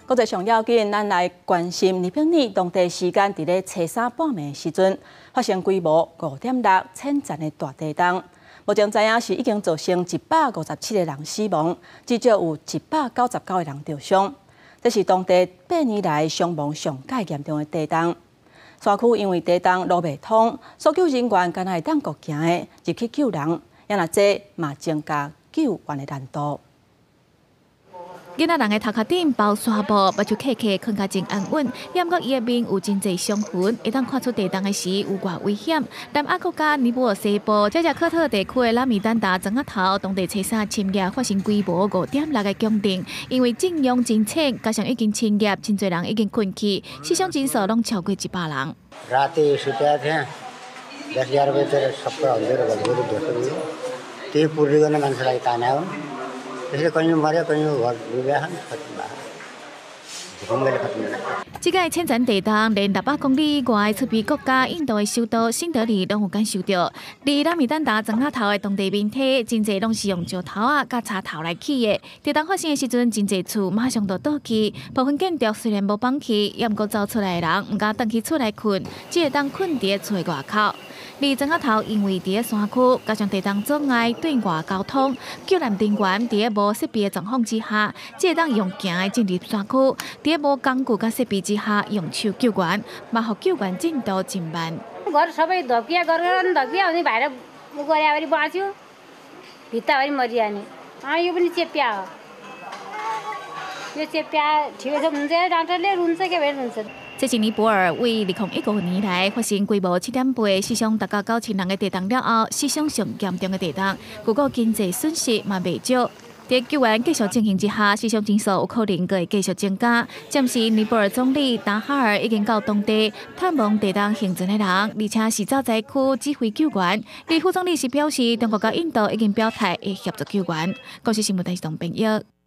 国际上要紧，咱来关心日本当地时间伫咧初三半暝的时阵，发生规模5.6千层的大地震。目前知影是已经造成157个人死亡，至少有199个人受伤。这是当地8年来伤亡上界严重的地震。山区因为地震路袂通，搜救人员敢若会当过行的入去救人，也若这嘛增加救援的难度。 囡仔人的头壳顶包纱布，目睭刻刻看甲真安稳。不过伊的面有真侪伤痕，一旦看出地震的时有偌危险。南亚国家尼泊尔西部这科特地区的拉米丹达庄仔头，当地初三深夜发生规模5.6个强震，因为震央真浅，加上已經深夜，真侪人已經困去，死傷人數攏超過100人。 रात सुते थे 10-11 बजे सबको अंधेर गड़बड़ देखो ते पूरी गने मानसला ताना हो इसलिए कहीं मरे कहीं घर डूबे हैं खत्म घूम गए खत्म 这个千层地震连600公里以外出边国家印度的首都新德里拢有感受到。离拉米丹达庄仔头的当地面体，真侪拢是用石头啊、甲插头来起的。地震发生的时阵，真侪厝马上就倒去，部分建筑虽然无绑起，也毋过走出来的人毋敢回去厝内困，只会当困伫厝的外口。 离庄仔头因为伫咧山区，加上地震阻碍对外交通，救援人员伫咧无设备的状况之下，只会当用行的进入山区，伫咧无工具甲设备之下用手救援，嘛互救援进度真慢。 घर सबै धकिया गरेर धकिया अनि भाइर गरेर बाँच्यो भित्ताभरि मरिहाल्ने यो पनि चेप्या हो यो चेप्या ठिकै छ हुन्छ डाक्टरले रुन्छ के भएर रुन्छ 这是尼泊尔为2019年来发生规模7.8、死伤达到9000人的地震了后，史上上严重的地震，不过经济损失嘛未少。在救援继续进行之下，死伤人数有可能会继续增加。暂时，尼泊尔总理达哈尔已经到当地探望地震幸存的人，而且是早灾区指挥救援。而副总理是表示，中国甲印度已经表态会协助救援。国际新闻台是董秉佑。